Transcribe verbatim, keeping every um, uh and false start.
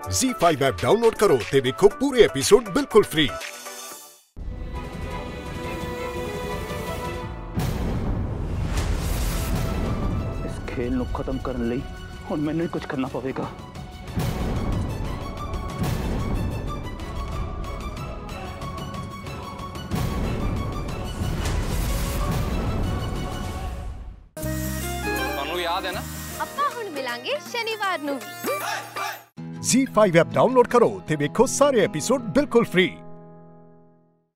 ज़ी five app download करो ते देखो पूरे एपिसोड बिल्कुल फ्री। इस खेल ਨੂੰ ਖਤਮ ਕਰਨ ਲਈ ਹੁਣ ਮੈਨੂੰ ਹੀ ਕੁਝ ਕਰਨਾ ਪਵੇਗਾ। ਤੁਹਾਨੂੰ ਯਾਦ ਹੈ ਨਾ ਆਪਾਂ ਹੁਣ ਮਿਲਾਂਗੇ ਸ਼ਨੀਵਾਰ ਨੂੰ ਵੀ। ज़ी फाइव ऐप डाउनलोड करो ते देखो सारे एपिसोड बिल्कुल फ्री।